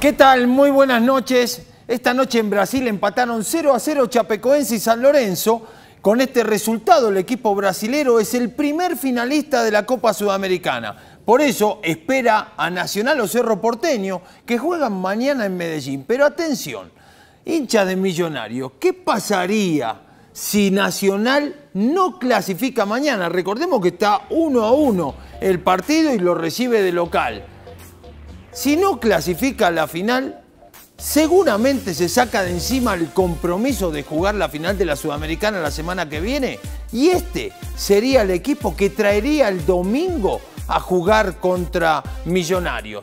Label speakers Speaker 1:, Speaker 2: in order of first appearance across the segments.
Speaker 1: ¿Qué tal? Muy buenas noches. Esta noche en Brasil empataron 0-0 Chapecoense y San Lorenzo. Con este resultado el equipo brasilero es el primer finalista de la Copa Sudamericana. Por eso espera a Nacional o Cerro Porteño, que juegan mañana en Medellín. Pero atención, hinchas de Millonarios, ¿qué pasaría si Nacional no clasifica mañana? Recordemos que está 1-1 el partido y lo recibe de local. Si no clasifica a la final, seguramente se saca de encima el compromiso de jugar la final de la Sudamericana la semana que viene. Y este sería el equipo que traería el domingo a jugar contra Millonarios.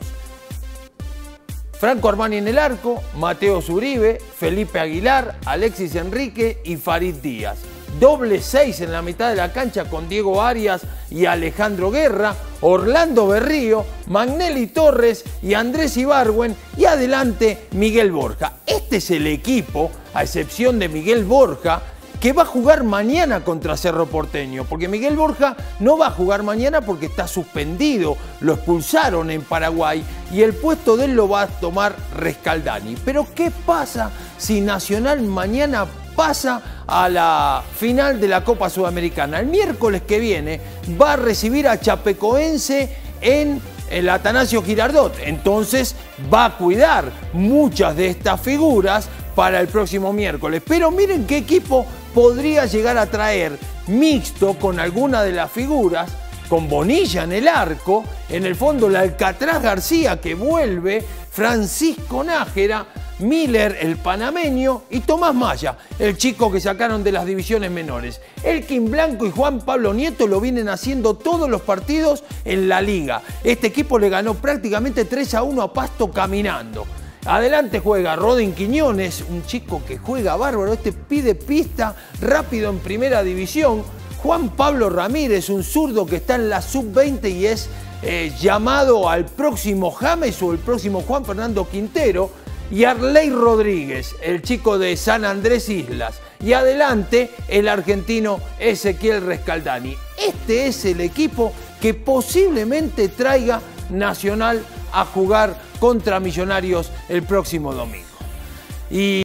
Speaker 1: Franco Armani en el arco, Mateo Zuribe, Felipe Aguilar, Alexis Enrique y Farid Díaz. Doble 6 en la mitad de la cancha con Diego Arias y Alejandro Guerra, Orlando Berrío, Magnelli Torres y Andrés Ibargüen, y adelante Miguel Borja. Este es el equipo, a excepción de Miguel Borja, que va a jugar mañana contra Cerro Porteño, porque Miguel Borja no va a jugar mañana porque está suspendido, lo expulsaron en Paraguay y el puesto de él lo va a tomar Rescaldani. Pero ¿qué pasa si Nacional mañana pasa a la final de la Copa Sudamericana? El miércoles que viene va a recibir a Chapecoense en el Atanasio Girardot. Entonces va a cuidar muchas de estas figuras para el próximo miércoles. Pero miren qué equipo podría llegar a traer mixto con alguna de las figuras, con Bonilla en el arco, en el fondo la Alcatraz García que vuelve, Francisco Nájera, Miller, el panameño, y Tomás Maya, el chico que sacaron de las divisiones menores. Elkin Blanco y Juan Pablo Nieto lo vienen haciendo todos los partidos en la liga. Este equipo le ganó prácticamente 3-1 a Pasto caminando. Adelante juega Rodin Quiñones, un chico que juega bárbaro, este pide pista rápido en primera división. Juan Pablo Ramírez, un zurdo que está en la sub-20 y es llamado al próximo James o el próximo Juan Fernando Quintero. Y Arley Rodríguez, el chico de San Andrés Islas. Y adelante el argentino Ezequiel Rescaldani. Este es el equipo que posiblemente traiga Nacional a jugar contra Millonarios el próximo domingo.